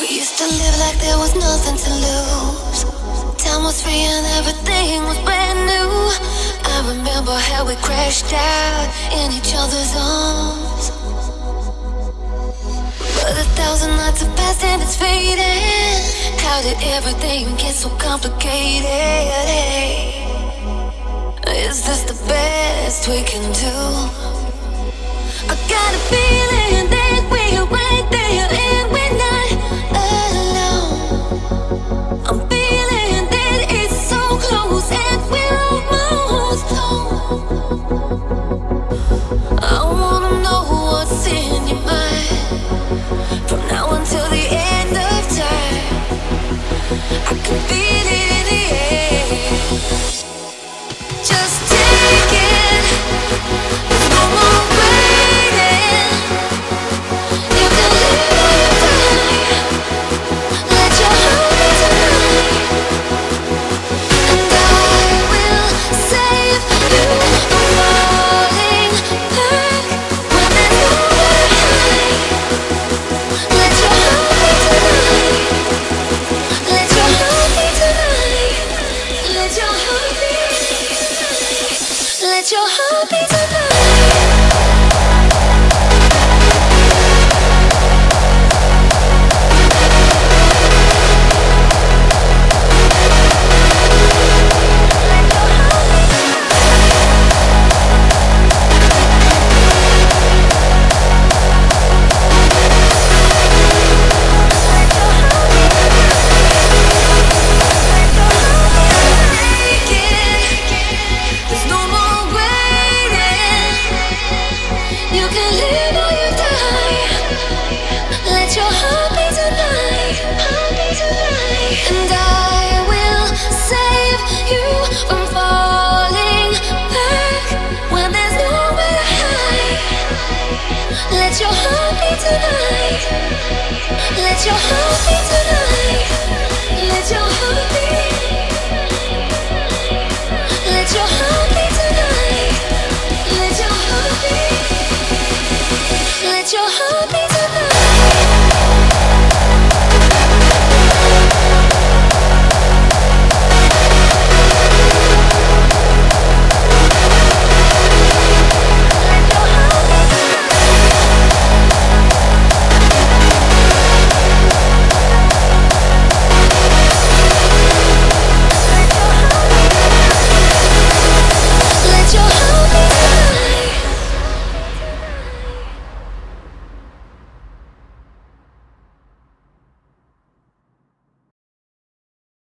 We used to live like there was nothing to lose. Time was free and everything was brand new. I remember how we crashed out in each other's arms. But 1,000 nights have passed and it's fading. How did everything get so complicated? Is this the best we can do? I got a feeling that we're right there.